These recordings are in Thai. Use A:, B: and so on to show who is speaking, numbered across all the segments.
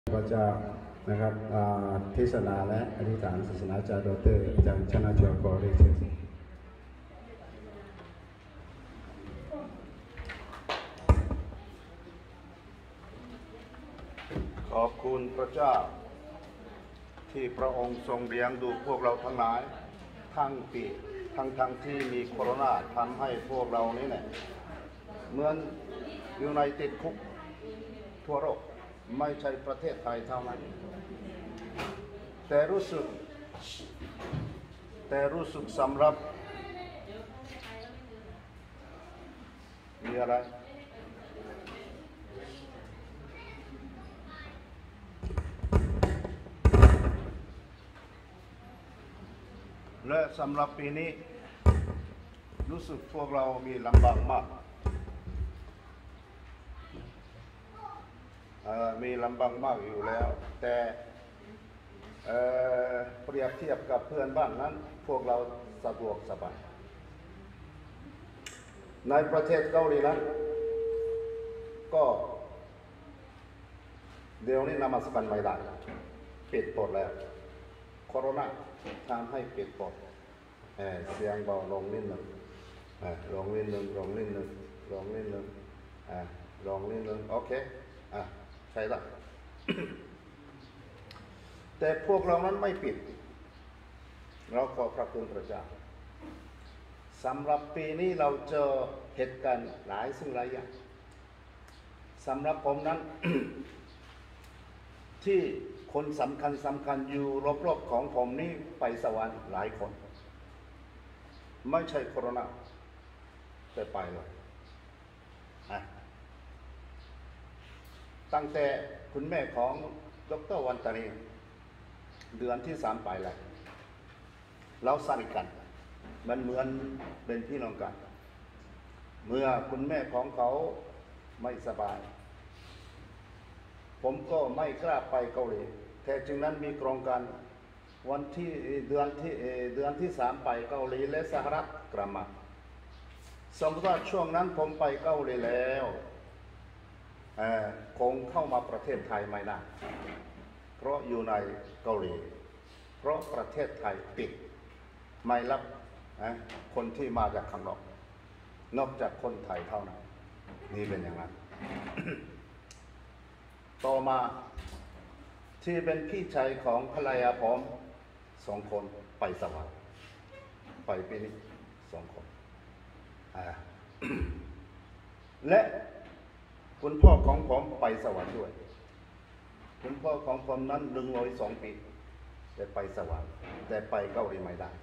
A: ก็จะนะครับเทศนาและอธิษฐานศาสนาจารย์ดร.อาจารย์ชนะจรกรได้เชิญ
B: ขอบคุณพระเจ้าที่พระองค์ทรงเลี้ยงดูพวกเราทั้งหลายทั้งปีทั้งที่มีโควิดทำให้พวกเรานี่เนี่ยเหมือนอยู่ในติดคุกทั่วโลกไม่ใช่ประเทศไทยเท่านั้นแต่รู้สึกสำหรับมีอะไรและสำหรับปีนี้รู้สึกพวกเรามีลำบากมากมีลำบากมากอยู่แล้วแต่เปรียบเทียบกับเพื่อนบ้านนั้นพวกเราสะดวกสบายในประเทศเกาหลีนั้นก็เดี๋ยวนี้นมัสการไม่ได้ปิดหมดแล้วโควิดทำให้ปิดหมดเสียงเบาลงนิดหนึ่งลงนิดหนึ่งโอเคใช่ละ แต่พวกเรานั้นไม่ปิดเราขอพระคุณพระเจ้าสำหรับปีนี้เราเจอเหตุการณ์หลายสิ่งหลายอย่างสำหรับผมนั้น ที่คนสำคัญอยู่รอบๆของผมนี่ไปสวรรค์หลายคนไม่ใช่โควิดแต่ไปเลยตั้งแต่คุณแม่ของดร.วันตานีเดือนที่3ไปแล้วเราสนิทกันมันเหมือนเป็นพี่น้องกันเมื่อคุณแม่ของเขาไม่สบายผมก็ไม่กล้าไปเกาหลีแท้จริงนั้นมีโครงการวันที่เดือนที่3ไปเกาหลีและสหรัฐกลับมาสมมติว่าช่วงนั้นผมไปเกาหลีแล้วคงเข้ามาประเทศไทยไม่ได้เพราะอยู่ในเกาหลีเพราะประเทศไทยปิดไม่รับคนที่มาจากข้างนอกนอกจากคนไทยเท่านั้นนี่เป็นอย่างนั้น ต่อมาที่เป็นพี่ชายของภรรยาผม2 คนไปสวรรค์ไปปีนี้2 คนและคุณพ่อของผมไปสวรรค์ด้วยคุณพ่อของผมนั้น102 ปีแต่ไปสวรรค์แต่ไปเกาหลีไม่ได้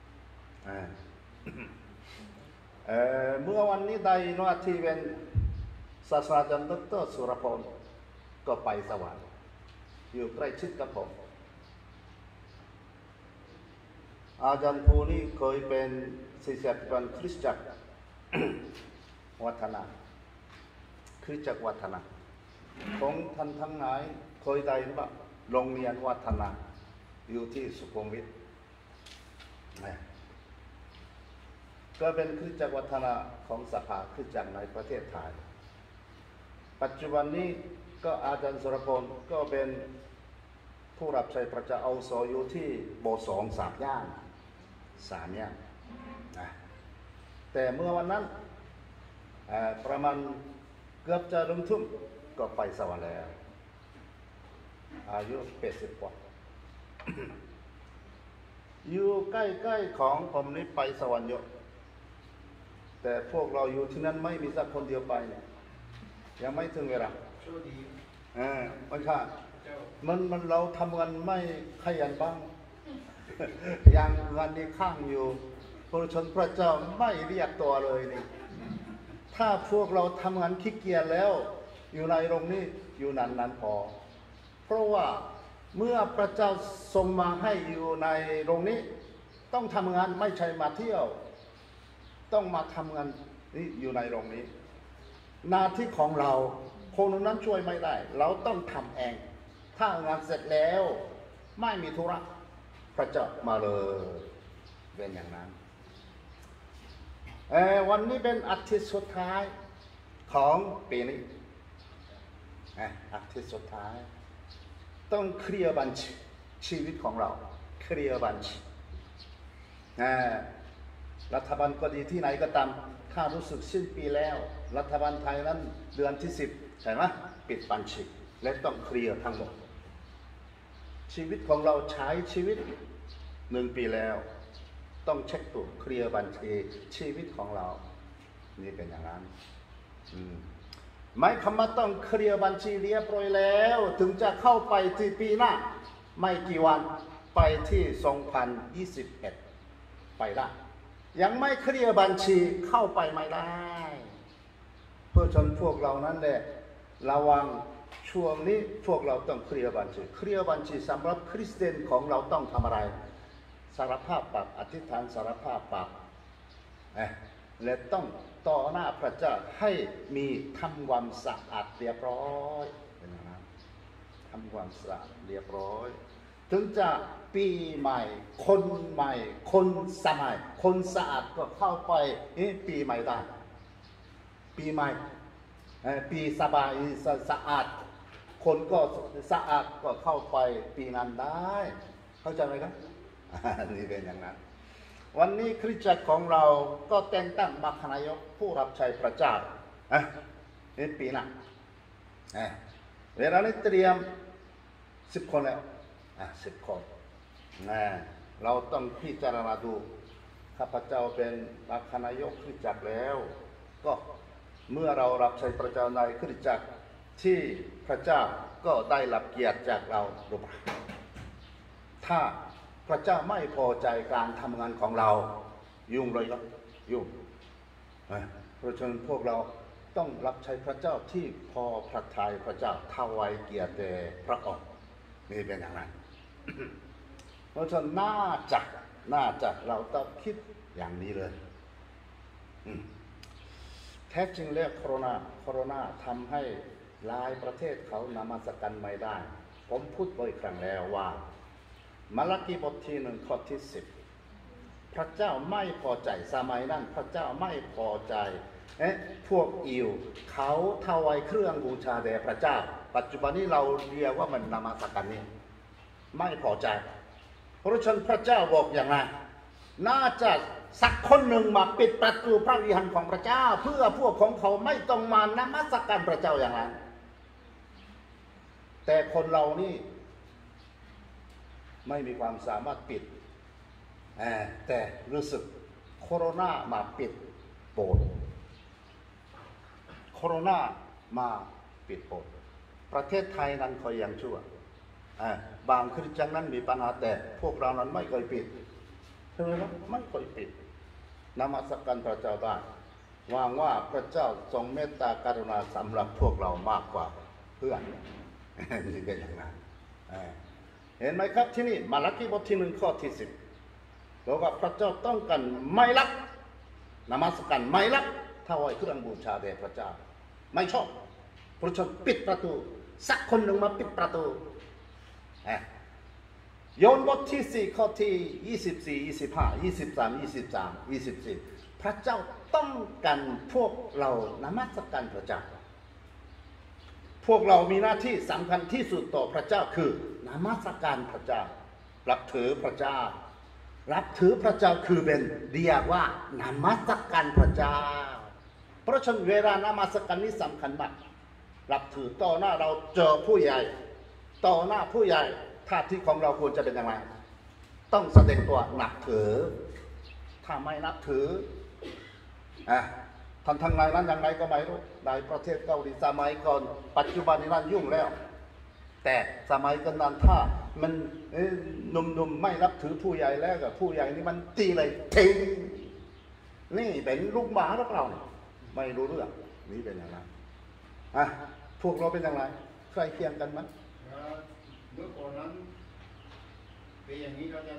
B: เมื่อวันนี้ได้หน้าที่เป็นศาสตราจารย์ดร.สุรพลก็ไปสวรรค์อยู่ใกล้ชิดกับผมอาจารย์ภูนี่เคยเป็นศิษยาภิบาลคริสตจักร วัฒนาคริสตจักรวัฒนาของท่านทั้งหลายเคยได้บ้างโรงเรียนวัฒนาอยู่ที่สุขุมวิทก็เป็นคริสตจักรวัฒนาของสภาคริสตจักรในประเทศไทยปัจจุบันนี้ก็อาจารย์สุรพลก็เป็นผู้รับใช้พระเจ้าอาวุโสอยู่ที่โบสถ์3 ย่านแต่เมื่อวันนั้นประมาณเกือบจะ1 ทุ่มก็ไปสวรรค์แล้วอายุ80 กว่า อยู่ใกล้ๆของผมนี่ไปสวรรค์เยอะแต่พวกเราอยู่ที่นั่นไม่มีสักคนเดียวไปเนี่ยยังไม่ถึงเวลาไม่ใช่มันเราทำกันไม่ขยันบ้าง อย่างงานนี้ข้างอยู่พระชนพระเจ้าไม่เรียกตัวเลยนี่ถ้าพวกเราทำงานขี้เกียจแล้วอยู่ในโรงนี้อยู่นานพอเพราะว่าเมื่อพระเจ้าทรงมาให้อยู่ในโรงนี้ต้องทำงานไม่ใช่มาเที่ยวต้องมาทำงานนี่อยู่ในโรงนี้หน้าที่ของเราคนนั้นช่วยไม่ได้เราต้องทำเองถ้างานเสร็จแล้วไม่มีธุระพระเจ้ามาเลยเป็นอย่างนั้นวันนี้เป็นอาทิตย์สุดท้ายของปีนี้อาทิตย์สุดท้ายต้องเคลียร์บัญชีชีวิตของเราเคลียร์บัญชีรัฐบาลก็ดีที่ไหนก็ตามถ้ารู้สึกสิ้นปีแล้วรัฐบาลไทยนั้นเดือนที่10ใช่ไหมปิดบัญชีและต้องเคลียร์ทั้งหมดชีวิตของเราใช้ชีวิต1 ปีแล้วต้องเช็คตัวเคลียร์บัญชีชีวิตของเรานี่เป็นอย่างนั้นไม่คำว่าต้องเคลียร์บัญชีเรียบร้อยแล้วถึงจะเข้าไปที่ปีหน้าไม่กี่วันไปที่2021ไปได้ยังไม่เคลียร์บัญชีเข้าไปไม่ได้เพื่อชนพวกเรานั้นแหละระวังช่วงนี้พวกเราต้องเคลียร์บัญชีเคลียร์บัญชีสำหรับคริสเตียนของเราต้องทำอะไรสารภาพบาปอธิษฐานสารภาพบาปและต้องต่อหน้าพระเจ้าให้มีทำความสะอาดเรียบร้อยเป็นอย่างนั้นทำความสะอาดเรียบร้อยถึงจะปีใหม่คนใหม่คนสมัยคนสะอาดก็เข้าไปปีใหม่ได้ปีใหม่ปีสบายสะอาดคนก็สะอาดก็เข้าไปปีนั้นได้เข้าใจไหมครับนี่เป็นอย่างนั้นวันนี้คริสตจักรของเราก็แต่งตั้งมรคนายกผู้รับใช้พระเจ้านี่ปีหน้าเวลานี้เตรียม10 คนแล้ว10 คนเราต้องพิจารณาดูข้าพเจ้าเป็นมรคนายกคริสตจักรแล้วก็เมื่อเรารับใช้พระเจ้าในคริสตจักรที่พระเจ้าก็ได้รับเกียรติจากเราหรือเปล่าถ้าพระเจ้าไม่พอใจการทำงานของเรายุ่งเลยครับยุ่งเพราะฉะนั้นพวกเราต้องรับใช้พระเจ้าที่พอพระทัยพระเจ้าถวายเกียรติแด่พระองค์นี่เป็นอย่างนั้น เพราะฉะนั้นน่าจะเราต้องคิดอย่างนี้เลยแท้จริงแล้วโคโรนาทำให้หลายประเทศเขานมัสการไม่ได้ผมพูดบ่อยครั้งแล้วว่ามาระคีบทที่1 ข้อที่ 10พระเจ้าไม่พอใจสมัยนั้นพระเจ้าไม่พอใจพวกอิวเขาถวายเครื่องบูชาแด่พระเจ้าปัจจุบันนี้เราเรียกว่ามันนมัสการนี้ไม่พอใจเพราะฉะนั้นพระเจ้าบอกอย่างไรน่าจะสักคนหนึ่งมาปิดประตูพระวิหารของพระเจ้าเพื่อพวกของเขาไม่ต้องมานมัสการพระเจ้าอย่างนั้นแต่คนเรานี่ไม่มีความสามารถปิดแต่รู้สึกโคโรนามาปิดโบสถ์โคโรนามาปิดโบสถ์ประเทศไทยนั้นคอยยังชั่วบางคริสเตียนนั้นมีปัญหาแต่พวกเรานั้นไม่เคยปิดใช่ไหมครับไม่เคยปิดนมัสการพระเจ้าได้หวังว่าพระเจ้าทรงเมตตากรุณาสำหรับพวกเรามากกว่าเพื่อนนี่เป็นอย่างนั้นเห็นไหมครับที่นี่มาระคีบทที่1 ข้อที่ 10บอกว่าพระเจ้าต้องการไม่รักนมัสการไม่รักถวายเครื่องบูชาแด่พระเจ้าไม่ชอบเพราะฉะนั้นปิดประตูสักคนหนึ่งมาปิดประตูโยนบทที่4 ข้อที่24 25 23 24พระเจ้าต้องการพวกเรานมัสการพระเจ้าพวกเรามีหน้าที่สำคัญที่สุดต่อพระเจ้าคือนมัสการพระเจ้ารับถือพระเจ้ารับถือพระเจ้าคือเป็นเรียกว่านมัสการพระเจ้าเพราะฉะนั้นเวลานมัสการนี้สำคัญมากรับถือต่อหน้าเราเจอผู้ใหญ่ต่อหน้าผู้ใหญ่ท่าทีของเราควรจะเป็นอย่างไรต้องแสดงตัวนับถือถ้าไม่นับถือทางไหนนั้นอย่างไรก็ไม่รู้ในประเทศเกาหลีสมัยก่อนปัจจุบันนี้นั้นยุ่งแล้วแต่สมัยก่อนนั้นถ้ามันหนุ่มๆไม่รับถือผู้ใหญ่แล้วกับผู้ใหญ่นี่มันตีเลยทิ้งนี่เป็นลูกหมาหรือเปล่าไม่รู้เรื่องนี่เป็นอย่างไรพวกเราเป็นอย่างไรใครเคียงกันมั้ย
C: เมื่อก่อนนั้นเป็นอย่างนี้เราจะ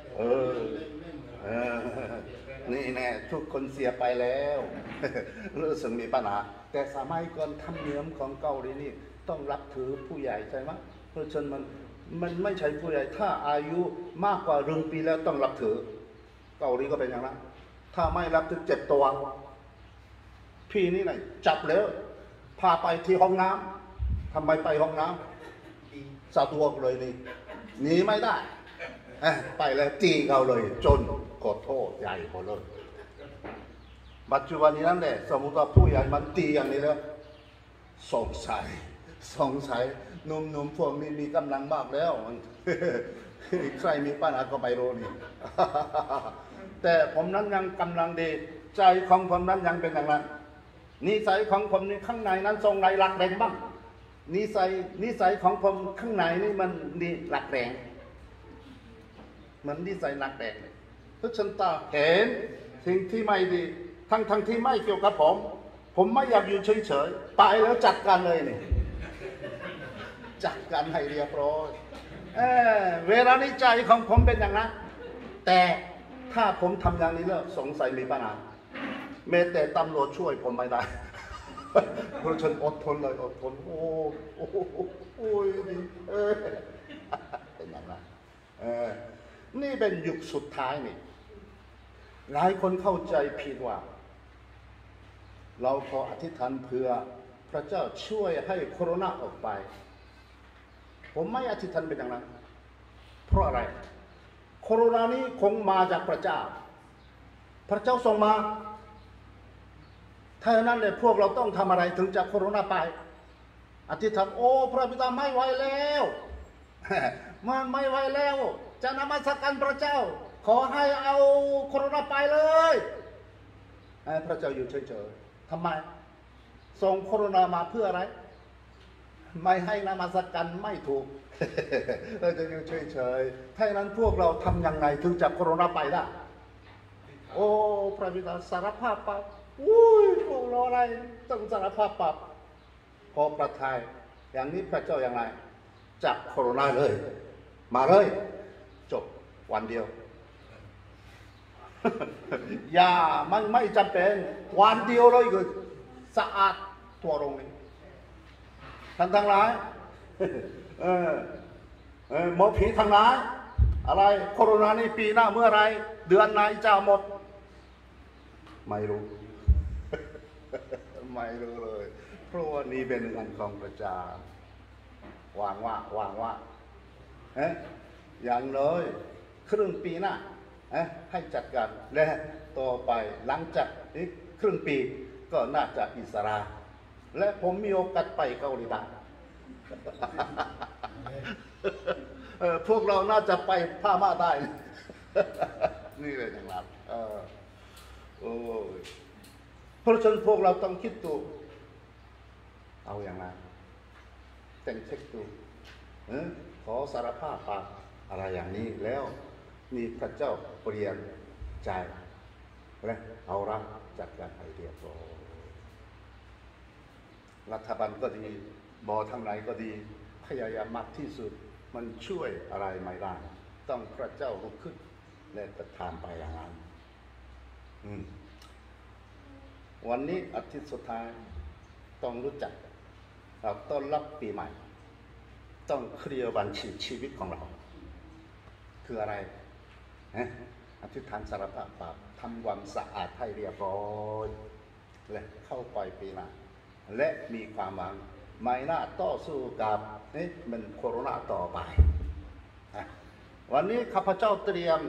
B: นี่แน่ทุกคนเสียไปแล้วรู้สึกมีปัญหาแต่สมัยก่อนธรรมเนียมของเกาหลีนี่ต้องรับถือผู้ใหญ่ใช่ไหมเพราะฉะนั้นมันไม่ใช่ผู้ใหญ่ถ้าอายุมากกว่า1 ปีแล้วต้องรับถือเกาหลีก็เป็นอย่างนั้นถ้าไม่รับถือเจ็บตัวพี่นี่ไหนจับแล้วพาไปที่ห้องน้ำทำไมไปห้องน้ำสะดวกเลยนี่หนีไม่ได้ไปแล้วตีเขาเลยจนขอโทษใหญ่หมดเลยปัจจุบันนี้นั่นแหละสมมติว่าผู้ใหญ่มันตีอย่างนี้แล้วสงสัยหนุ่มๆพวกนี้มีกำลังมากแล้วใครมีปัญหาก็ไม่รู้นี่แต่ผมนั้นยังกำลังดีใจของผมนั้นยังเป็นอย่างนั้นนิสัยของผมนี่ข้างในนั้นทรงไรหลักแรงบ้างนิสัยของผมข้างในนี่มันนี่หลักแรงเหมือนนิสัยหลักแรงทุกชนตาเห็นสิ่งที่ไม่ดีทั้งที่ไม่เกี่ยวกับผมไม่อยากอยู่เฉยๆไปแล้วจัดการเลยนี่จัดการให้เรียบร้อยเวลานี้ใจของผมเป็นอย่างนั้นแต่ถ้าผมทำอย่างนี้แล้วสงสัยมีปัญหาแม้แต่ตำรวจช่วยผมไม่ได้เพราะฉันอดทนเลยอดทนโอ้ยดีเป็นอย่างนั้นนี่เป็นยุคสุดท้ายนี่หลายคนเข้าใจผิดว่าเราขออธิษฐานเพื่อพระเจ้าช่วยให้โควิดออกไปผมไม่อธิษฐานเป็นอย่างนั้นเพราะอะไรโควิดนี้คงมาจากพระเจ้าส่งมาถ้าอย่างนั้นเลยพวกเราต้องทำอะไรถึงจะโควิดไปอธิษฐานโอ้พระบิดาไม่ไหวแล้วมันไม่ไหวแล้วจะนมัสการพระเจ้าขอให้เอาโควิดไปเลยพระเจ้าอยู่เฉยๆทำไมส่งโควิดมาเพื่ออะไรไม่ให้นมัสการไม่ถูกเราจะอยู่เฉยๆถ้าอย่างนั้นพวกเราทำยังไงถึงจะโควิดไปได้โอ้พระบิดาสารภาพบาปพวกเราอะไรต้องสารภาพบาปพอประทายอย่างนี้พระเจ้าอย่างไรจับโควิดเลยมาเลยจบวันเดียวอย่ามันไม่จำเป็นวันเดียวเลยก็สะอาดตัวลงนี้ท่านทั้งหลายหมอผีทั้งหลายอะไรโควิดนี่ปีหน้าเมื่อไรเดือนไหนจะหมดไม่รู้ ไม่รู้เลยเพราะว่านี่เป็นเงินของพระเจ้าวางว่าอย่างน้อยครึ่งปีหน้าให้จัดการและต่อไปหลังจากนี้ครึ่งปีก็น่าจะอิสระและผมมีโอกาสไปเกาหลีใต้พวกเราน่าจะไปพม่าได้ นี่เลยอย่างนั้นโอ้ยเพราะฉะนั้นพวกเราต้องคิดดูเอาอย่างนั้นแต่งเช็คดูขอสารภาพบาปอะไรอย่างนี้แล้วมีพระเจ้าเปลี่ยนใจและเอาละจัดการให้เรียบร้อยรัฐบาลก็ดีบอทั้งหลายก็ดีพยายามมากที่สุดมันช่วยอะไรไม่ได้ต้องพระเจ้าลุกขึ้นและกระทำไปอย่างนั้นวันนี้อาทิตย์สุดท้ายต้องรู้จักเราต้อนรับปีใหม่ต้องเคลียร์บัญชีชีวิตของเราคืออะไรอธิษฐานสารภาพบาปทำความสะอาดให้เรียบร้อยและเข้าไปปีหน้าและมีความหวังไม่น่าต่อสู้กับมันโควิดต่อไปวันนี้ข้าพเจ้าเตรียม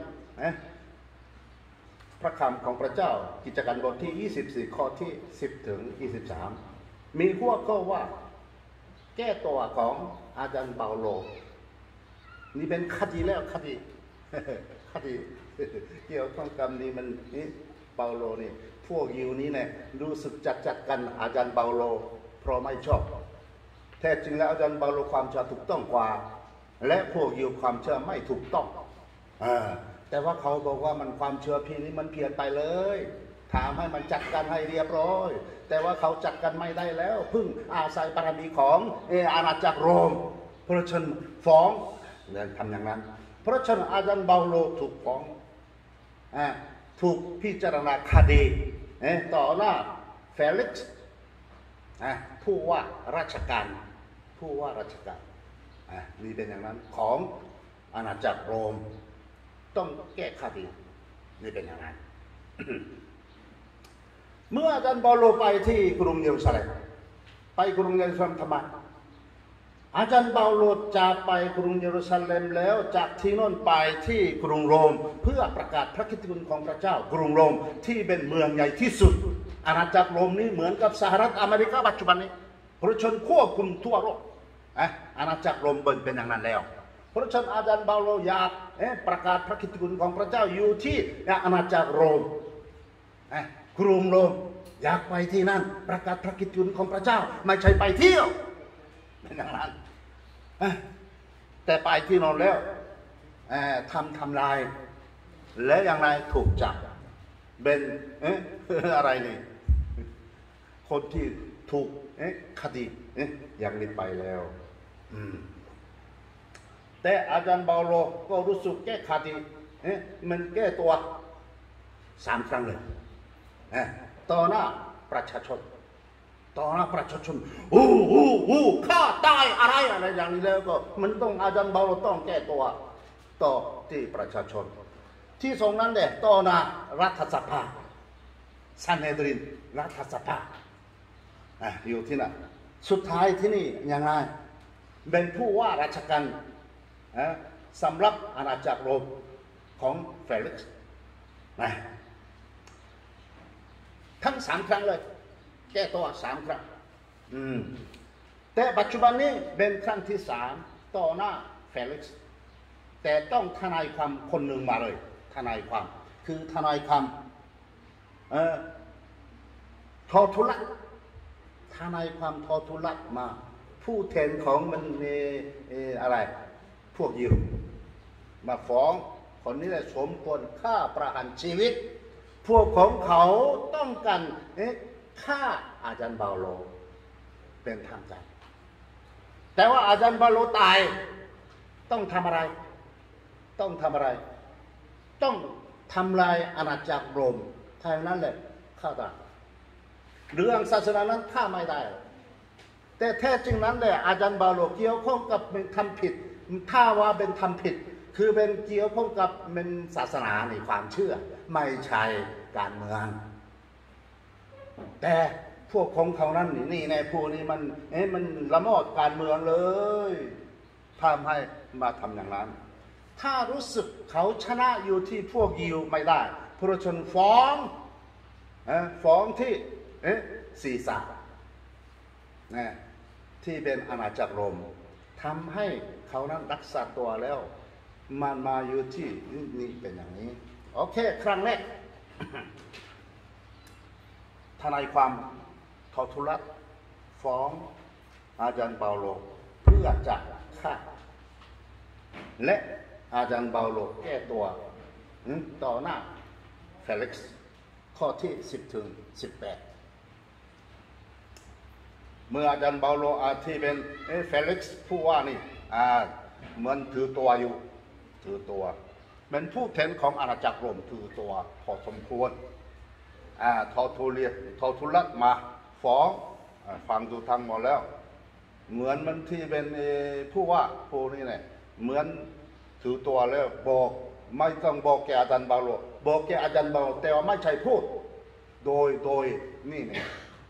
B: พระคำของพระเจ้ากิจการบทที่24ข้อที่10ถึง23มีหัวข้อว่าแก้ตัวของอาจารย์เปาโลนี่เป็นคดีแล้วคดีเกี่ยวข้องกับนี้มันนี่เปาโลนี่พวกยิวนี้เนี่ยรู้สึกจัดกันอาจารย์เปาโลเพราะไม่ชอบแท้จริงแล้วอาจารย์เปาโลความเชื่อถูกต้องกว่าและพวกยิวความเชื่อไม่ถูกต้องแต่ว่าเขาบอกว่ามันความเชื่อพี่นี้มันเพี้ยนไปเลยถามให้มันจัดการให้เรียบร้อยแต่ว่าเขาจัดกันไม่ได้แล้วพึ่งอาศัยบารมีของอาณาจักรโรมเพราะฉะนั้นฟ้องเนี่ยทำอย่างนั้นเพราะฉะนั้นอาจารย์เปาโลถูกฟ้องถูกพิจารณาคดีต่อหน้าเฟลิกซ์ผู้ว่าราชการนี่เป็นอย่างนั้นของอาณาจักรโรมต้องแก้คดีนี่เป็นอย่างนั้น เมื่ออาจารย์เปาโลไปที่กรุงเยรูซาเล็มไปกรุงเยรูซาเล็มทำไมอาจารย์เปาโลจะไปกรุงเยรูซาเล็มแล้วจากที่โน่นไปที่กรุงโรมเพื่อประกาศพระคริสตคุณของพระเจ้ากรุงโรมที่เป็นเมืองใหญ่ที่สุดอาณาจักรโรมนี้เหมือนกับสหรัฐอเมริกาปัจจุบันนี้พระชนควบคุมทั่วโลกอาณาจักรโรมเป็นอย่างนั้นแล้วเพราะฉะนั้นอาจารย์เปาโลอยากประกาศพระคริสตคุณของพระเจ้าอยู่ที่อาณาจักรโรมกรุงโรมอยากไปที่นั่นประกาศพระคริสตคุณของพระเจ้าไม่ใช่ไปเที่ยวเป็นอย่างนั้นแต่ไปที่โน่นแล้วทำลายและอย่างไรถูกจับเป็นอะไรนี่คนที่ถูกคดีอย่างนี้ไปแล้วแต่อาจารย์เปาโลก็รู้สึกแก้คดีมันแก้ตัว3 ครั้งเลยต่อหน้าประชาชนฆ่าตายอะไรอย่างนี้แล้วก็มันต้องอาจารย์เปาโลต้องแก้ตัวต่อที่ประชาชนที่ตรงนั้นแหละต่อหน้ารัฐสภาซันเฮดรินรัฐสภาอยู่ที่นั่นสุดท้ายที่นี่ยังไงเป็นผู้ว่าราชการสำหรับอาณาจักรโรมของเฟลิกซ์ทั้ง3 ครั้งเลยแก้ตัว3 ครั้งแต่ปัจจุบันนี้เป็นครั้งที่3ต่อหน้าเฟลิกซ์แต่ต้องทนายความคนหนึ่งมาเลยทนายความคือทนายความทอทุลักทนายความทอทุลักมาผู้แทนของมันอะไรพวกยิวมาฟ้องคนนี้แหละสมควรฆ่าประหารชีวิตพวกของเขาต้องการฆ่าอาจารย์เปาโลเป็นทางการแต่ว่าอาจารย์เปาโลตายต้องทำอะไรต้องทำลายอาณาจักรโรมทางนั้นแหละฆ่าตายเรื่องศาสนานั้นฆ่าไม่ได้แต่แท้จริงนั้นแหละอาจารย์เปาโลเกี่ยวข้องกับเป็นทำผิดถ้าว่าเป็นทำผิดคือเป็นเกี่ยวข้องกับเป็นศาสนาในความเชื่อไม่ใช่การเมืองแต่พวกของเขานั้นนี่ในพวกนี้มันละเมิดการเมืองเลยทำให้มาทำอย่างนั้นถ้ารู้สึกเขาชนะอยู่ที่พวกยิวไม่ได้พระชนฟ้องที่ศีรษะที่เป็นอาณาจักรโรมทำให้เขานั้นรักษาตัวแล้วมันมาอยู่ที่นี่เป็นอย่างนี้โอเคครั้งแรก ทนายความทอทุลักฟ้องอาจารย์เปาโลเพื่อจะฆ่าและอาจารย์เปาโลแก้ตัวต่อหน้าเฟลิกซ์ข้อที่10 ถึง 18เมื่ออาจารย์เปาโลที่เป็นเฟลิกซ์ผู้ว่านี่เหมือนถือตัวอยู่เป็นผู้แทนของอาณาจักรโรมถือตัวพอสมควรทอทุลักมาฟ้องฟังดูทางหมดแล้วเหมือนมันที่เป็นผู้ว่าผู้นี่แหละเหมือนถือตัวแล้วบอกไม่ต้องบอกแกอาจารย์เปาโลบอกแกอาจารย์เปาโลแต่ว่าไม่ใช่พูดโดยนี่เนี่ย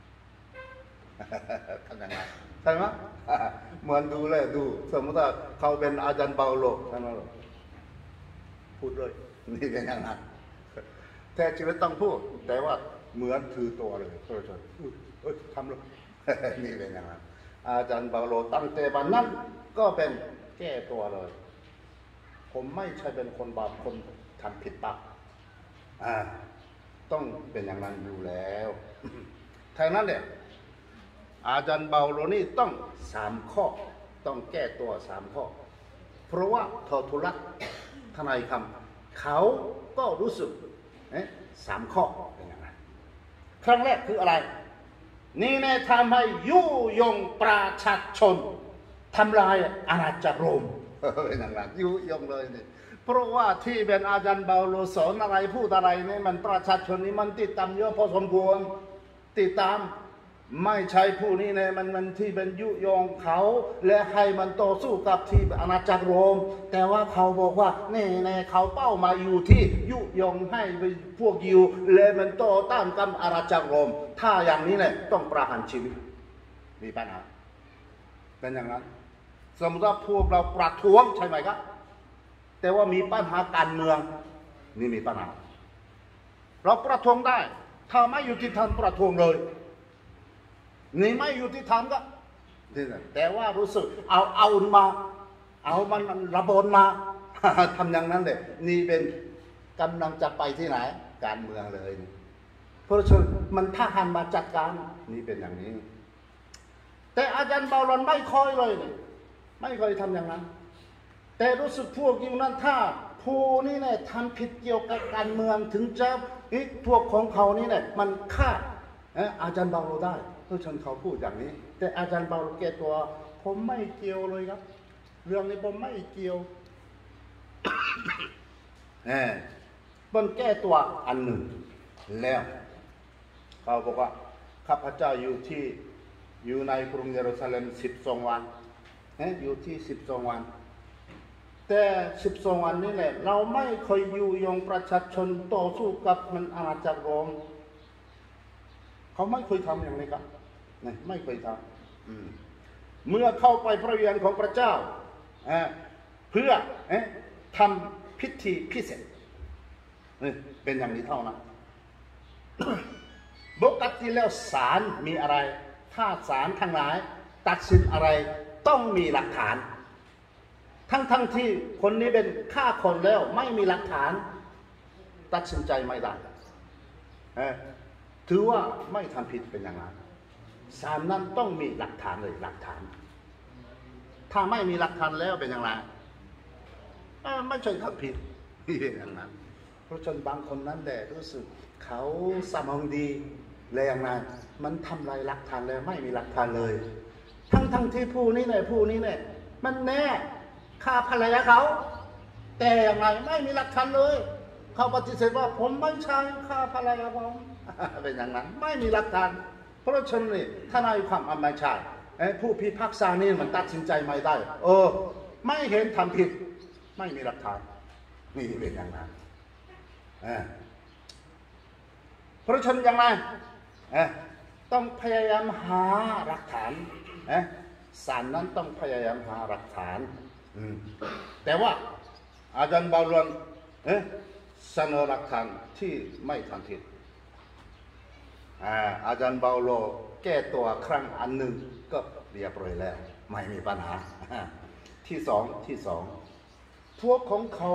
B: ทำยังไงใช่ไหมเหมือนดูเลยดูสมมติว่าเขาเป็นอาจารย์เปาโลใช่ไหมพูดเลยนี่เป็นอย่างนั้นแท้จริงต้องพูดแต่ว่าเหมือนถือตัวเลยโทษทำเลยนี่เป็นอย่างนั้นอาจารย์เปาโลตั้งแต่วันนั้นก็เป็นแก้ตัวเลยผมไม่ใช่เป็นคนบาปคนทำผิดบาปต้องเป็นอย่างนั้นอยู่แล้วทางนั้นเนี่ยอาจารย์เปาโลนี่ต้อง3 ข้อต้องแก้ตัว3 ข้อเพราะว่าทอทุลักทนายคำเขาก็รู้สึก3 ข้อเป็นอย่างไรครั้งแรกคืออะไรนี่แน่ทำให้ยุยงประชาชนทำลายอาณาจักรโรมเป็นอย่างนั้นยุยงเลยนี่เพราะว่าที่เป็นอาจารย์เปาโลสอนอะไรพูดอะไรนี่มันประชาชนนี่มันติดตามเยอะพอสมควรติดตามไม่ใช่ผู้นี้เนี่ยมันที่เป็นยุยงเขาและให้มันต่อสู้กับที่อาณาจักรโรมแต่ว่าเขาบอกว่านี่เขาเป้ามาอยู่ที่ยุยงให้พวกยิวและมันต่อต้านกับอาณาจักรโรมถ้าอย่างนี้เนี่ยต้องประหารชีวิตมีปัญหาเป็นอย่างนั้นสมมติว่าพวกเราประท้วงใช่ไหมครับแต่ว่ามีปัญหาการเมืองนี่มีปัญหาเราประท้วงได้ถ้าไม่ยุติธรรมประท้วงเลยนี่ไม่ยุติธรรมก็แต่ว่ารู้สึกเอามาเอามันระเบิดมา ทำอย่างนั้นเลยนี่เป็นกำลังจะไปที่ไหนการเมืองเลยเพราะฉะนั้นมันทหารมาจัดการนี่เป็นอย่างนี้แต่อาจารย์เปาโลไม่ค่อยเลยไม่ค่อยทำอย่างนั้นแต่รู้สึกพวกอยู่นั้นถ้าผู้นี่เนี่ยทำผิดเกี่ยวกับการเมืองถึงจะพวกของเขานี่เนี่ยมันฆ่าอาจารย์เปาโลได้เพราะฉะนั้นเขาพูดอย่างนี้แต่อาจารย์เปาโลแก้ตัวผมไม่เกี่ยวเลยครับเรื่องนี้ผมไม่เกี่ยวมันแก้ตัวอันหนึ่งแล้วเขาบอกว่าข้าพเจ้าอยู่ในกรุงเยรูซาเล็ม12 วันอยู่ที่12 วันแต่12 วันนี้แหละเราไม่เคยอยู่ยงประชาชนต่อสู้กับมันอาณาจักรโรมเขาไม่เคยทำอย่างนี้ครับไม่เคยทำเมื่อเข้าไปพระวิญญาณของพระเจ้าเพื่อทำพิธีพิเศษเป็นอย่างนี้เท่านั้นปกติแล้วศาลมีอะไรถ้าศาลทั้งหลายตัดสินอะไรต้องมีหลักฐานทั้งที่คนนี้เป็นฆ่าคนแล้วไม่มีหลักฐานตัดสินใจไม่ได้ถือว่าไม่ทำผิดเป็นอย่างนั้นศาลนั้นต้องมีหลักฐานเลยหลักฐานถ้าไม่มีหลักฐานแล้วเป็นอย่างไรไม่ใช่ทำผิดอย่างนั้นเพราะฉะนั้นบางคนนั้นแหละรู้สึกเขาสมองดีเลยอย่างนั้นมันทำลายหลักฐานแล้วไม่มีหลักฐานเลยทั้งที่ผู้นี้เนี่ยมันแน่ฆ่าภรรยาเขาแต่อย่างไรไม่มีหลักฐานเลยเขาปฏิเสธว่าผมไม่ใช่ฆ่าภรรยาผมเป็นอย่างนั้นไม่มีหลักฐานเพราะฉะนั้นนี่ถ้านายความอไม่ใช่ผู้พิพากษานี่มันตัดสินใจไม่ได้ไม่เห็นทำผิดไม่มีหลักฐานนี่เป็นอย่างนั้นเพราะฉะนั้นอย่างไรต้องพยายามหาหลักฐานศาลนั้นต้องพยายามหาหลักฐานแต่ว่าอาจารย์เปาโลเสนอหลักฐานที่ไม่ทำผิดอาจารย์เปาโลแก้ตัวครั้งอันหนึ่งก็เรียบร้อยแล้วไม่มีปัญหาที่สองพวกของเขา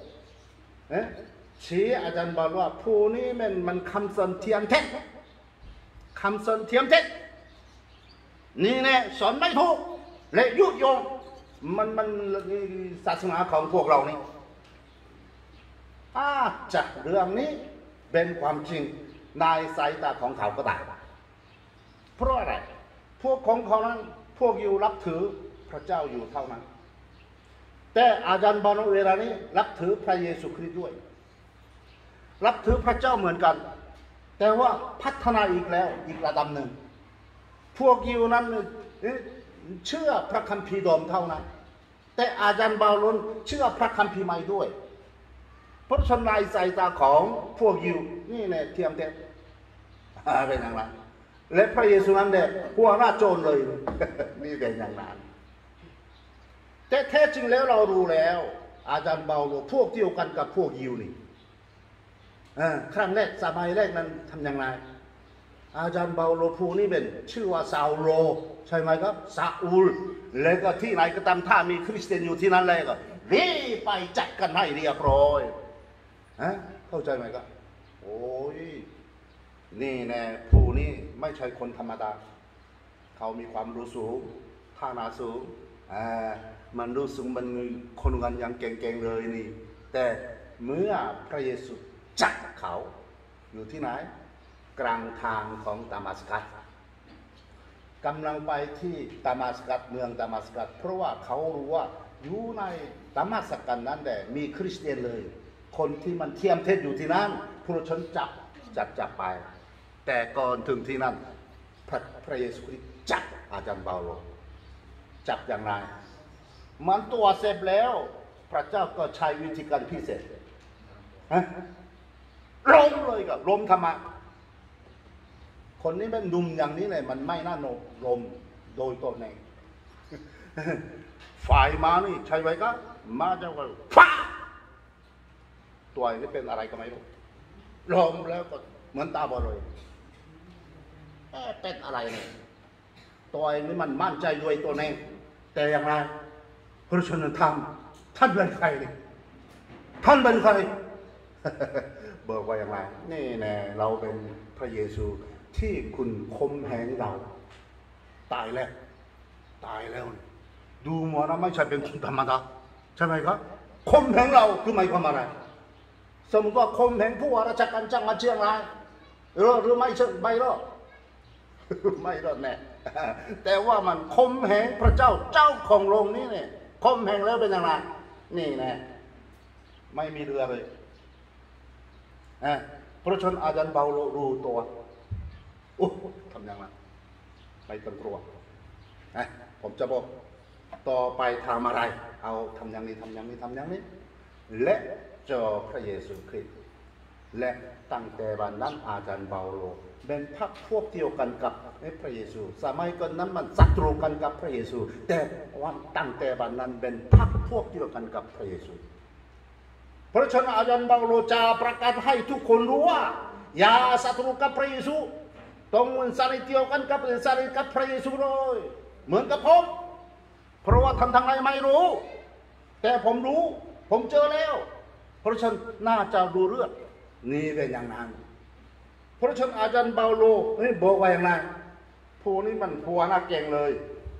B: ชี้อาจารย์บอกว่าผู้นี้มันคำสอนเทียมเท็จคำสอนเทียมเท็จนี่แน่สอนไม่ถูกและยุยงมันศาสนาของพวกเรานี่อาจจะเรื่องนี้เป็นความจริงในสายตาของเขาก็ได้เพราะอะไรพวกของเขานั้นพวกอยู่รับถือพระเจ้าอยู่เท่านั้นแต่อาจารย์บาโนเวลานี้รับถือพระเยซูคริสต์ด้วยรับถือพระเจ้าเหมือนกันแต่ว่าพัฒนาอีกแล้วอีกระดับหนึ่งพวกยิวนั้นเชื่อพระคัมภีร์เดิมเท่านั้นแต่อาจารย์บาโลนเชื่อพระคัมภีร์ใหม่ด้วยเพราะฉะนั้นในสายตาของพวกยิวนี่เนี่ยเทียมเท็จเป็นอย่างนั้นและพระเยซูนั้นเนี่ยหัวหน้าโจรเลยนี่เป็นอย่างนั้นแต่แท้จริงแล้วเรารู้แล้วอาจารย์เปาโลพวกเดียวกันกับพวกยิวนี่ครั้งแรกสมัยแรกนั้นทำอย่างไรอาจารย์เปาโลผู้นี้เป็นชื่อว่าซาโลใช่ไหมครับซาอูลแล้วก็ที่ไหนก็ตามถ้ามีคริสเตียนอยู่ที่นั้นเลยก็รีบไปจัดกันให้เรียบร้อยเข้าใจไหมครับโอ้ยนี่แน่ผู้นี้ไม่ใช่คนธรรมดาเขามีความรู้สูงฐานะสูงมันรู้สึกมันคนกันอย่างเก่งๆเลยนี่แต่เมื่อพระเยซูจับเขาอยู่ที่ไหนกลางทางของดามัสกัสกำลังไปที่ดามัสกัสเมืองดามัสกัสเพราะว่าเขารู้ว่าอยู่ในดามัสกัสนั้นแต่มีคริสเตียนเลยคนที่มันเทียมเท็จอยู่ที่นั้นผู้ชนจับไปแต่ก่อนถึงที่นั่นพระเยซูคริสต์จับอาจารย์เปาโลจับอย่างไรมันตัวเสร็จแล้วพระเจ้าก็ใช้วิธีการพิเศษล้มเลยกับล้มธรรมะคนนี้เป็นดุมอย่างนี้เลยมันไม่น่าโนล้มโดยตัวเองฝ่ายมานี่ใช่ไหมครับมาจะว่าฟ้าตัวนี้เป็นอะไรก็ไม่รู้ล้มแล้วก็เหมือนตาบอดเลยเป็นอะไรเนี่ยตัวนี้มันมั่นใจด้วยตัวเองแต่อย่างไรพระชนธรรมท่านเป็นใครนี่ท่านเป็นใคร บอกว่าอย่างไรนี่แน่เราเป็นพระเยซูที่คุณคมแหงเราตายแล้วดูหมอนะไม่ใช่เป็นคนธรรมดาใช่ไหมครับคมแหงเราคือหมายความอะไรสมมติว่าคมแหงผู้ว่าราชการจังหวัดเชียงรายหรือไม่เชิงไม่รอด ไม่รอดแน่ แต่ว่ามันคมแหงพระเจ้าของโรงนี้เนี่ยคมแหงแล้วเป็นอย่างไรนี่แน่ไม่มีเรือเลยพระชนอาจารย์เปาโลรู้ตัวทำอย่างไรไม่ต้องกลัวผมจะบอกต่อไปทำอะไรเอาทำอย่างนี้และเจอพระเยซูคริสต์และตั้งแต่วันนั้นอาจารย์เปาโลเป็นพรรคพวกเดียวกันกับพระเยซูสมัยก่อนนั้นมันศัตรูกันกับพระเยซูแต่วันตั้งแต่วันนั้นเป็นพรรคพวกเดียวกันกับพระเยซูเพราะฉะนั้นอาจารย์เปาโลจะประกาศให้ทุกคนรู้ว่าอย่าศัตรูกับพระเยซูต้องสนิทเดียวกันกับพระเยซูเลยเหมือนกับผมเพราะว่าทำทางไหนไม่รู้แต่ผมรู้ผมเจอแล้วเพราะฉะนั้นน่าจะรู้เรื่องนี่เป็นอย่างนั้นเพราะฉะนั้นอาจารย์เปาโลนี่บอกว่าอย่างไรผู้นี้มันพวกน่าเก่งเลย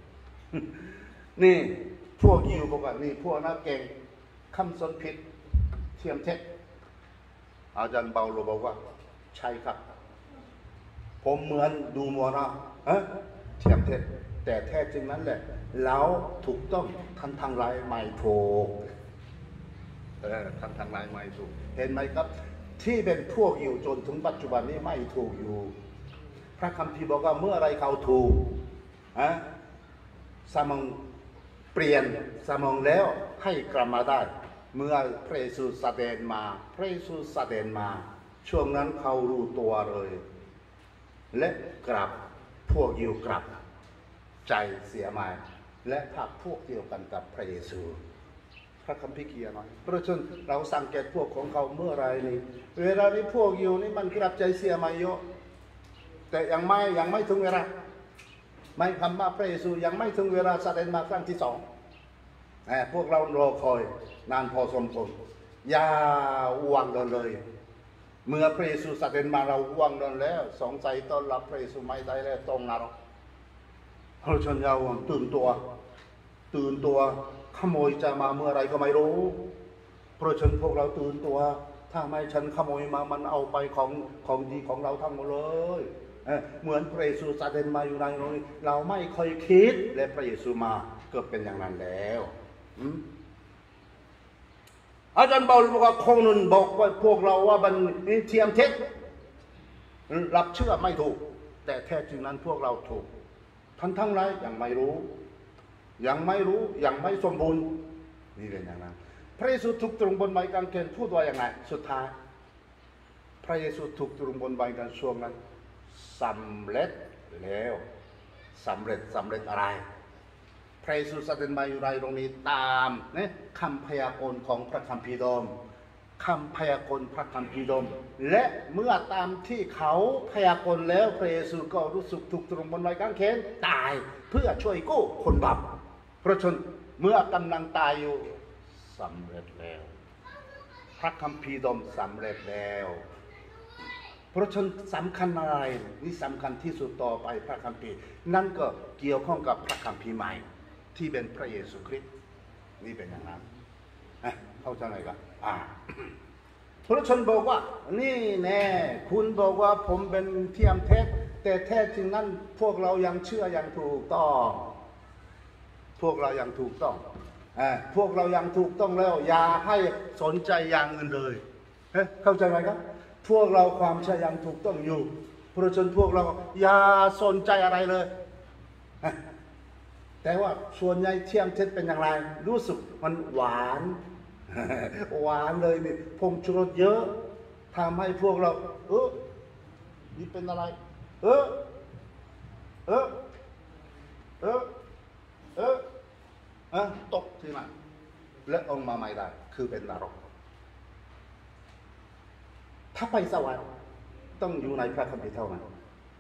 B: นี่พวกยิวบอกว่านี่พวกน่าเก่งคำสนผิดเทียมเท็จอาจารย์เปาโลบอกว่าใช่ครับผมเหมือนดูมัวนะเทียมเท็จแต่แท้จริงนั้นแหละแล้วถูกต้องทางไรไม่ถูกทางไรไม่ถูกเห็นไหมครับที่เป็นพวกอยู่จนถึงปัจจุบันนี้ไม่ถูกอยู่พระคัมภีร์บอกว่าเมื่อไรเขาถูกสมองเปลี่ยนสมองแล้วให้กลับมาได้เมื่อพระเยซูแสดงมาช่วงนั้นเขารู้ตัวเลยและกลับพวกอยู่กลับใจเสียใหม่และพรรคพวกเดียวกันกับพระเยซูพระคัมภีร์เขียนไว้เพราะฉะนั้นเราสังเกตพวกของเขาเมื่อไรนี่เวลานี้พวกอยู่นี่มันกลับใจเสียใหม่เยอะแต่ยังไม่ถึงเวลาไม่คำว่าพระเยซูยังไม่ถึงเวลาแสดงมาครั้งที่สองพวกเรารอคอยนานพอสมควรอย่าว่างเลยเมื่อพระเยซูแสดงมาเราว่างแล้วสงสัยต้อนรับพระเยซูไม่ได้แล้วตรงนรกเพราะฉะนั้นเราตื่นตัวขโมยจะมาเมื่อไรก็ไม่รู้เพราะฉะนั้นพวกเราตื่นตัวถ้าไม่ฉันขโมยมามันเอาไปของดีของเราทั้งหมดเลยเหมือนพระเยซูแสดงมาอยู่ในโลกนี้เราไม่เคยคิดและพระเยซูมาก็เป็นอย่างนั้นแล้วอาจารย์เปาโลบอกว่าคนนึงบอกว่าพวกเราว่ามันเทียมเท็จรับเชื่อไม่ถูกแต่แท้จริงนั้นพวกเราถูกทั้งไรยังไม่รู้ยังไม่สมบูรณ์นี่เป็นอย่างนั้นพระเยซูถูกตรึงบนไม้กางเขนพูดว่าอย่างไรสุดท้ายพระเยซูถูกตรึงบนไม้กางเขนช่วงนั้นสำเร็จแล้วสำเร็จอะไรพระเยซูแสดงมาอยู่ในตรงนี้ตามคำพยากรณ์ของพระคัมภีร์ดมคำพยากรณ์พระคัมภีร์ดมและเมื่อตามที่เขาพยากรณ์แล้วพระเยซูก็รู้สึกถูกตรึงบนไม้กางเขนตายเพื่อช่วยกู้คนบาปเพราะฉะนั้นเมื่อกำลังตายอยู่สำเร็จแล้วพระคัมภีร์ดมสำเร็จแล้วเพราะฉะนั้นสำคัญอะไรนี่สำคัญที่สุดต่อไปพระคัมภีร์นั่นก็เกี่ยวข้องกับพระคัมภีร์ใหม่ที่เป็นพระเยซูคริสต์นี่เป็นอย่างนั้นเข้าใจไหมครับพระชนบอกว่านี่แน่คุณบอกว่าผมเป็นเทียมเท็จแต่แท้จริงนั้นพวกเรายังเชื่อยังถูกต้องพวกเรายังถูกต้องแล้วอย่าให้สนใจอย่างอื่นเลยเข้าใจไหมครับพวกเราความเชื่อยังถูกต้องอยู่เพราะฉะนั้นพวกเราอย่าสนใจอะไรเลยแต่ว่าส่วนใหญ่เทียมเท็จเป็นอย่างไรรู้สึกมันหวานเลยนี่ผงชูรสเยอะทำให้พวกเรานี่เป็นอะไรตกที่นั่นและองค์มาไม่ได้คือเป็นนรกถ้าไปสวรรค์ต้องอยู่ในพระคัมภีร์เท่านั้น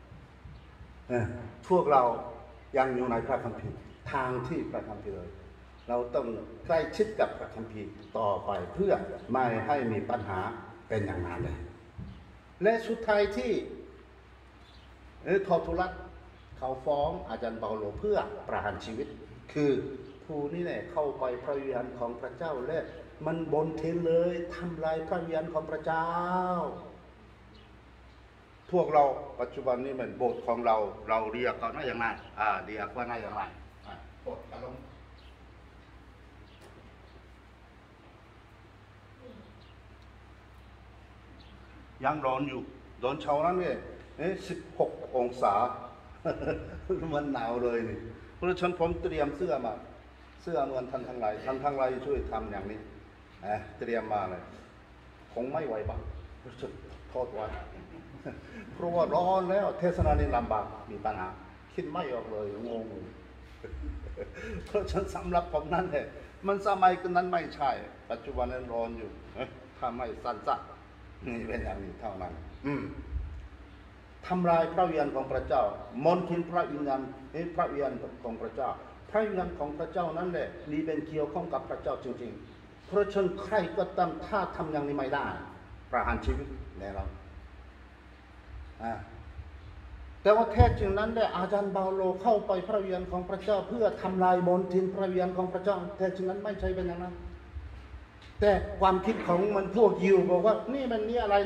B: พวกเรายังอยู่ในพระคัมภีร์ทางที่พระคัมภีร์เลยเราต้องใกล้ชิดกับพระคัมภีร์ต่อไปเพื่อไม่ให้มีปัญหาเป็นอย่างนั้นเลยและสุดท้ายที่ทอทุรัสเขาฟ้องอาจารย์เปาโลเพื่อประหารชีวิตคือผู้นี่แหละเข้าไปพระวิญญาณของพระเจ้าและมันบนเทนเลยทำลายพระวิญญาณของพระเจ้าพวกเราปัจจุบันนี้มันโบสถ์ของเราเรียกกันว่าอย่างไรเรียกว่าอย่างไรโบสถ์กันลงยังร้อนอยู่ตอนเช้านั้นเนี่ย16 องศา มันหนาวเลยนี่เพราะฉะนั้นผมเตรียมเสื้อมาเสื้อเหมือนท่านทั้งหลายช่วยทำอย่างนี้เตรียมมาเลยคงไม่ไหวบ้างโทษไว้ เพราะว่าร้อนแล้วเทศนานี่ลำบากมีปัญหาคิดไม่ออกเลยงง เพราะฉะนั้นสำหรับผมนั่นแหละมันสมัยนั้นไม่ใช่ปัจจุบันนั้นร้อนอยู่ถ้าไม่สั้นๆนี่เป็นอย่างนี้เท่านั้นทำลายพระวิญญาณของพระเจ้ามนทินพระวิญญาณพระวิญญาณของพระเจ้าพระวิญญาณของพระเจ้านั้นแหละนี่เป็นเกี่ยวข้องกับพระเจ้าจริงๆเพราะฉะนั้นใครก็ตามถ้าทำอย่างนี้ไม่ได้ประหารชีวิตแน่นอนแต่ว่าแท้จริงนั้นแหละอาจารย์เปาโลเข้าไปพระวิญญาณของพระเจ้าเพื่อทำลายมนทินพระวิญญาณของพระเจ้าแท้จริงนั้นไม่ใช่เป็นอย่างนั้นแต่ความคิดของมันพวกยิวบอกว่านี่มันนี่อะไร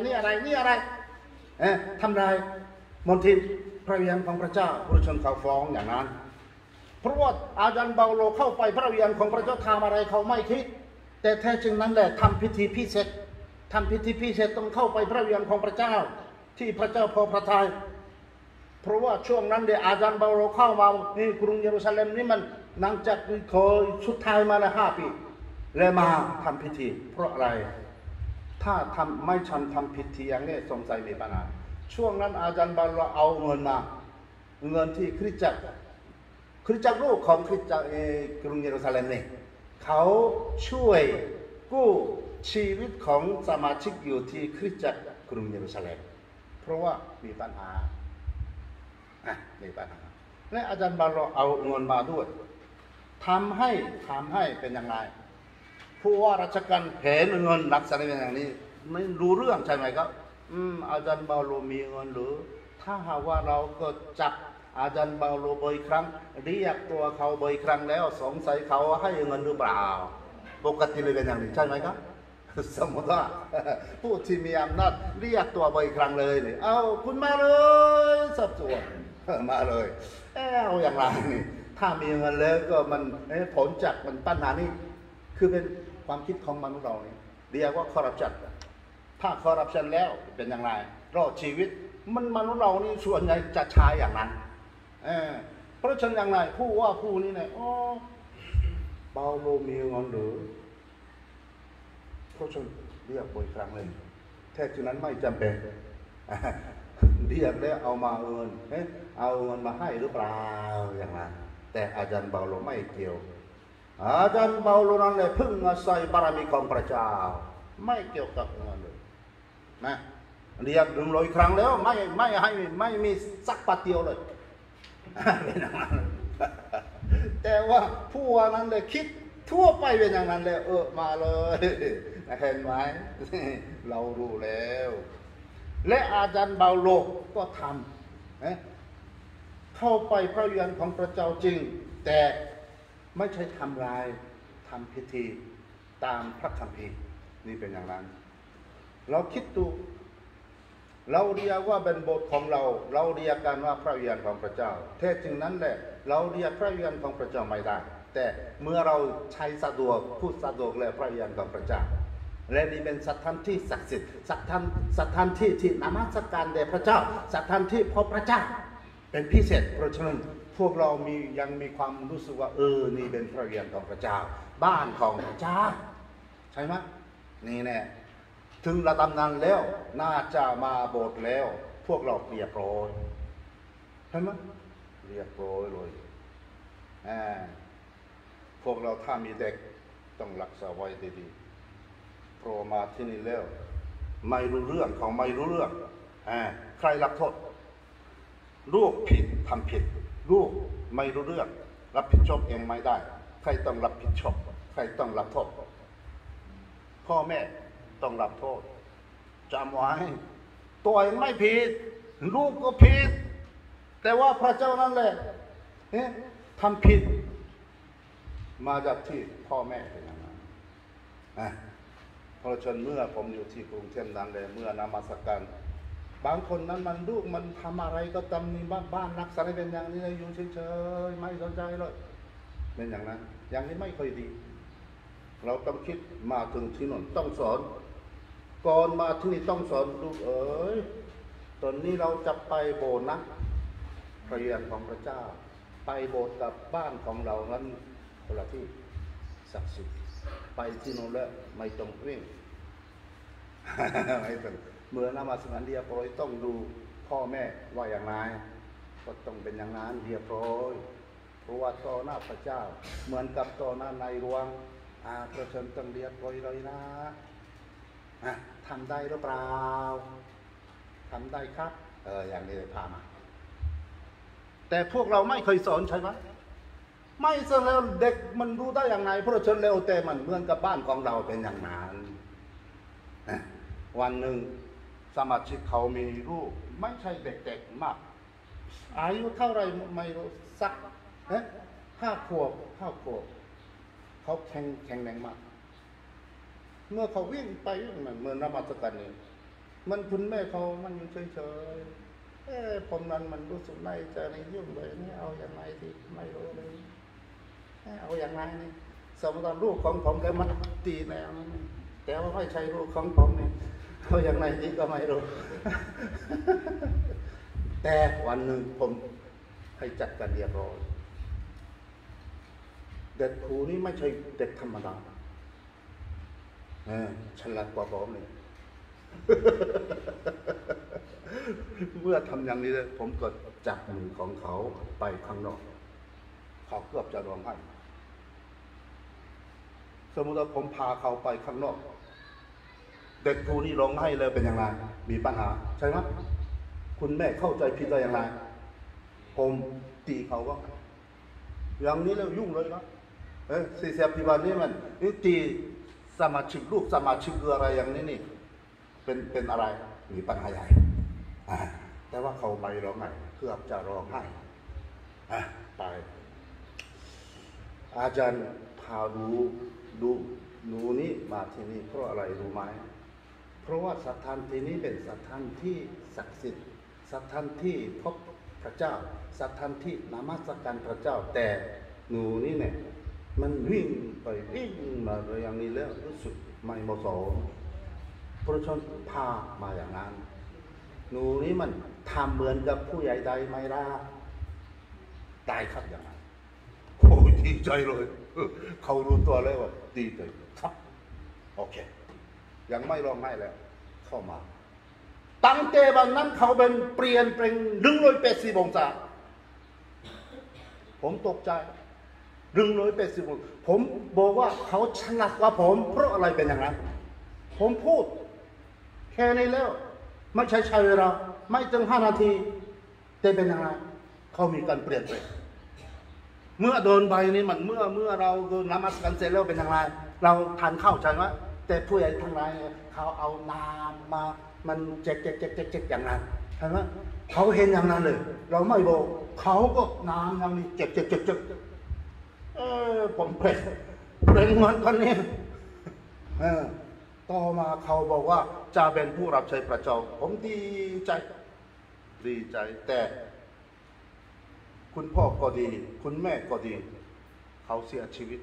B: ทำลายมนทินพระวิญญาณของพระเจ้าผู้ชนเขาฟ้องอย่างนั้นเพราะว่าอาจารย์เปาโลเข้าไปพระวิญญาณของพระเจ้าทำอะไรเขาไม่คิดแต่แท้จริงนั้นแหละทำพิธีพิเศษต้องเข้าไปพระวิญญาณของพระเจ้าที่พระเจ้าพอพระทัยเพราะว่าช่วงนั้นเดี๋ยวอาจารย์เปาโลเข้ามานี่กรุงเยรูซาเล็มนี่มันหลังจากเคยสุดท้ายมาแล้ว5 ปีเลยมาทำพิธีเพราะอะไรถ้าไม่ทำพิธีอย่างนี้สงสัยมีปัญหาช่วงนั้นอาจารย์เปาโลเอาเงินมาเงินที่คริสตจักรลูกของคริสตจักรกรุงเยรูซาเล็มนี่เขาช่วยกู้ชีวิตของสมาชิกอยู่ที่คริสตจักรกรุงเยรูซาเล็มเพราะว่ามีปัญหาและอาจารย์เปาโลเอาเงินมาด้วยทำให้เป็นยังไงผู้ว่าราชการเห็นเงินลักษณะเป็นอย่างนี้ไม่รู้เรื่องใช่ไหมครับอาจารย์เปาโลมีเงินหรือถ้าหากว่าเราก็จับอาจารย์เปาโลบ่อยครั้งเรียกตัวเขาบ่อยครั้งแล้วสงสัยเขาให้เงินหรือเปล่าปกติเลยเป็นอย่างนี้ใช่ไหมครับสมมติว่าผู้ที่มีอำนาจเรียกตัวบ่อยครั้งเลยนี่เอาคุณมาเลยสับสนมาเลยเอาอย่างไรนี่ถ้ามีเงินแล้วก็มันผลจากมันปัญหานี้คือเป็นความคิดของมนุษย์เรานี่เรียกว่าคอร์รัปชันถ้าคอร์รัปชันแล้วเป็นอย่างไรรอดชีวิตมันมนุษย์เรานี่ส่วนใหญ่จะใช้อย่างนั้นเพราะฉะนั้นอย่างไรผู้นี้เนี่ยเปาโลมีเงินหรือเพราะฉะนั้นเรียกบ่อยครั้งเลยแท้จริงนั้นไม่จำเป็นเรียกแล้วเอามาเงินมาให้หรือเปล่าอย่างนั้นแต่อาจารย์เปาโลไม่เกี่ยวอาจารย์เปาโลนั้นเลยพึ่งอาศัยบารมีของพระเจ้าไม่เกี่ยวกับเงินเลยนะเรียก100 ครั้งแล้วไม่ให้ไม่มีสักปะเดียวเลยเป็นอย่างนั้นแต่ว่าผู้ว่านั้นเลยคิดทั่วไปเป็นอย่างนั้นเลยมาเลยเห็นไหมเรารู้แล้วและอาจารย์เปาโลก็ทำเข้าไปพระวิญญาณของพระเจ้าจริงแต่ไม่ใช่ทำลายทำพิธีตามพระคัมภีร์นี่เป็นอย่างนั้นเราคิดดูเราเรียกว่าเป็นบทของเราเรียกกันว่าพระวิญญาณของพระเจ้าแท้จริงนั้นแหละเราเรียกพระวิญญาณของพระเจ้าไม่ได้แต่เมื่อเราใช้สะดวกพูดสะดวกแล้วพระวิญญาณของพระเจ้าและนี่เป็นสถานที่ศักดิ์สิทธิ์สถานที่ที่นมัสการแด่พระเจ้าสถานที่พบพระเจ้าเป็นพิเศษเพราะฉะนั้นพวกเรายังมีความรู้สึกว่านี่เป็นพระวิญญาณของพระเจ้าบ้านของพระเจ้าใช่ไหมนี่แน่ถึงระดับนั้นแล้วน่าจะมาโบสถ์แล้วพวกเราเรียบร้อยใช่ไหมเรียบร้อยเลยพวกเราถ้ามีเด็กต้องรักษาไว้ดีๆเพราะมาที่นี่แล้วไม่รู้เรื่องเขาไม่รู้เรื่องใครรับโทษลูกผิดทำผิดลูกไม่รู้เรื่องรับผิดชอบเองไม่ได้ใครต้องรับผิดชอบใครต้องรับโทษพ่อแม่ต้องรับโทษจำไว้ตัวเองไม่ผิดลูกก็ผิดแต่ว่าพระเจ้านั่นแหละทำผิดมาจากที่พ่อแม่เป็นอย่างนั้นเพราะฉะนั้นเมื่อผมอยู่ที่กรุงเทพนั้นเลยเมื่อนมัสการบางคนนั้นมันลูกมันทำอะไรก็ตำหนิบ้านรักษาเป็นอย่างนี้อยู่เฉยๆไม่สนใจเลยเป็นอย่างนั้นอย่างนี้ไม่ค่อยดีเราต้องคิดมาถึงที่นั่นต้องสอนก่อนมาที่นี่ต้องสอนลูกตอนนี้เราจะไปโบสถ์นะเรียนของพระเจ้าไปโบสถ์กับบ้านของเรานั้นคนละที่ศักดิ์สิทธิ์ไปที่นั่นแล้วไม่ต้องวิ่ง ไม่ต้องเมื่อนมัสการเรียบร้อยต้องดูพ่อแม่ว่าอย่างไรก็ต้องเป็นอย่างนั้นเรียบร้อยเพราะว่าต่อหน้าพระเจ้าเหมือนกับต่อหน้าในหลวงพระชนต้องเรียบร้อยเลยนะทำได้หรือเปล่าทำได้ครับอย่างนี้พามาแต่พวกเราไม่เคยสอนใช่ไหมไม่สอนแล้วเด็กมันรู้ได้อย่างไรเพราะฉะนั้นแล้วแต่มันเหมือนกับบ้านของเราเป็นอย่างนั้นวันหนึ่งสมาชิกเขามีลูกไม่ใช่เด็กๆมากอายุเท่าไรไม่รู้สัก5 ขวบเขาแข็งแรงมากเมื่อเขาวิ่งไปเหมือนนมัสการนี่มันคุณแม่เขามันอยู่เฉยๆผมนั้นมันรู้สึกในใจในยุ่งเลยนี่เอาอย่างไรดีไม่รู้เลยเอาอย่างไรนี่สมมติลูกของผมแล้วมันตีแล้วแต่ว่าไม่ใช่ลูกของผมนี่เอาอย่างไรดีก็ไม่รู้ แต่วันหนึ่งผมให้จัดการเรียบร้อยเด็กครูนี่ไม่ใช่เด็กธรรมดาฉลาดกว่าผมเลย เมื่อทำอย่างนี้เลยผมก็จับมือของเขาไปข้างนอกเขาเกือบจะร้องไห้สมมติว่าผมพาเขาไปข้างนอกเด็กครูนี่ร้องไห้เลยเป็นอย่างไรมีปัญหาใช่ไหมคุณแม่เข้าใจผิดอะไรอย่างไรผมตีเขาก็อย่างนี้แล้วยุ่งเลยนะ40 ปีวันนี้มันตีสมาชิกลูกสมาชิกอะไรอย่างนี้นี่เป็นอะไรมีปัญหาใหญ่แต่ว่าเขาไม่ร้องไห้เกือบจะร้องไห้ไปอาจารย์พาดูหนูนี่มาที่นี่เพราะอะไรรู้ไหมเพราะว่าสถานที่นี้เป็นสถานที่ศักดิ์สิทธิ์สถานที่พบพระเจ้าสถานที่นมัสการพระเจ้าแต่หนูนี่เนี่ยมันวิ่งไปวิ่งมาอย่างนี้แล้วรู้สึกไม่เหมาะสมพระชนพามาอย่างนั้นหนูนี่มันทำเหมือนกับผู้ใหญ่ใดไม่ได้ตายครับอย่างนั้นโอ้ยดีใจเลยเขารู้ตัวเลยว่าดีใจครับโอเคยังไม่ร้องไห้แล้วเข้ามาตั้งแต่วันนั้นเขาเป็นเปลี่ยนเป็น180 องศาผมตกใจ180 องศาผมบอกว่าเขาฉลาดกว่าผมเพราะอะไรเป็นอย่างนั้นผมพูดแค่นี้แล้วไม่ใช้เวลาไม่ถึง5 นาทีแต่เป็นอย่างไรเขามีการเปลี่ยนไปเมื่อโดนใบนี้มันเมื่อเรานมัสการเสร็จแล้วเป็นอย่างไรเราทานข้าวใช่ไหมแต่ผู้ใหญ่ทั้งหลายเขาเอาน้ำมามันเจ๊กอย่างนั้นใช่ไหมเขาเห็นอย่างนั้นเลยเราไม่บอกเขาก็น้ำอย่างนี้เจ๊กผมเป็นเหมือนคนนี้ต่อมาเขาบอกว่าจะเป็นผู้รับใช้พระเจ้าผมดีใจแต่คุณพ่อก็ดีคุณแม่ก็ดีเขาเสียชีวิต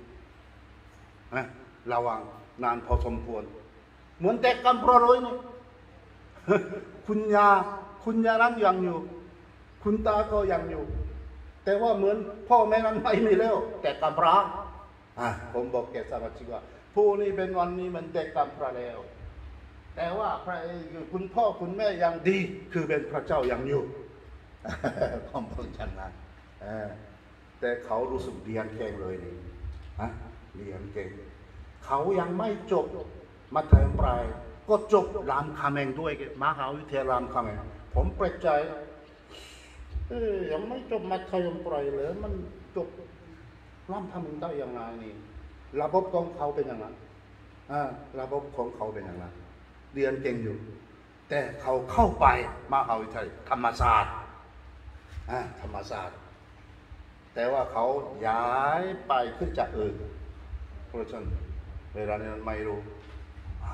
B: ระวังนานพอสมควรเหมือนแต่กันพระร้อยนี่ คุณยานั้นยังอยู่คุณตาก็ยังอยู่แต่ว่าเหมือนพ่อแม่นั้นไม่มีแล้วแต่กำพร้าผมบอกแกสมาชิกว่าผู้นี้เป็นวันนี้มันแต่กำพร้าแล้วแต่ว่าคุณพ่อคุณแม่ยังดีคือเป็นพระเจ้ายังอยู่ ผมเพิ่งชันนั้นแต่เขารู้สึกเดียนแข็งเลยนี่เรียนเก่งเขายังไม่จบมัธยมปลายก็จบรามคำแหงด้วยมหาวิทยาลัยรามคำแหงผมแปลกใจยังไม่จบมัธยมปลายเลยมันจบรามคำแหงได้ยังไงนี่ระบบของเขาเป็นยังไงระบบของเขาเป็นยังไงเรียนเก่งอยู่แต่เขาเข้าไปมหาวิทยาลัยธรรมศาสตร์ธรรมศาสตร์แต่ว่าเขาย้ายไปขึ้นจากอื่นเพราะฉะนั้นเวลานี้ไม่รู้